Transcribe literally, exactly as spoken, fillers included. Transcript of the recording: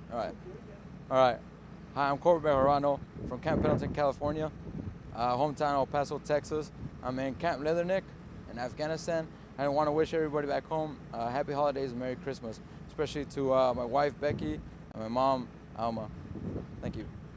All right. All right. Hi, I'm Cpl Bejarano from Camp Pendleton, California. Uh, hometown El Paso, Texas. I'm in Camp Leatherneck in Afghanistan. I want to wish everybody back home uh, happy holidays and Merry Christmas, especially to uh, my wife, Becky, and my mom, Alma. Thank you.